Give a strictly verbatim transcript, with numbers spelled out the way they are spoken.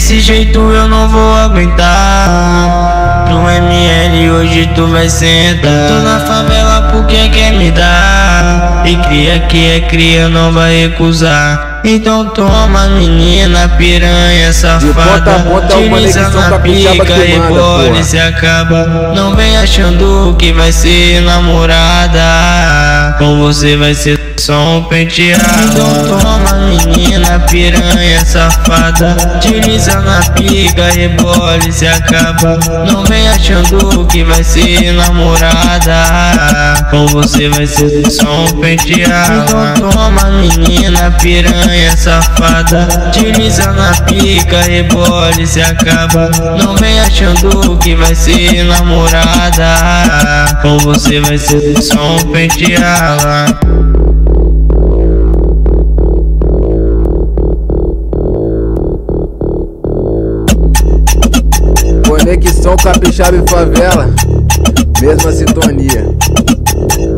desse jeito eu não vou aguentar. No M L hoje tu vai sentar. Tô na favela porque quer me dar. E cria que é cria não vai recusar. Então toma menina, piranha, safada. Utiliza na pica, rebola e se acaba. Não vem achando que vai ser namorada. Com você vai ser só um penteado. Então toma menina, piranha, safada. Utiliza na pica, rebola e se acaba. Não vem achando que vai ser namorada. Com você vai ser só um penteado. Então toma menina, piranha, safada, utiliza na pica, rebola e se acaba. Não vem achando que vai ser namorada. Com você vai ser só um penteado. Conexão Capixaba e Favela, mesma sintonia.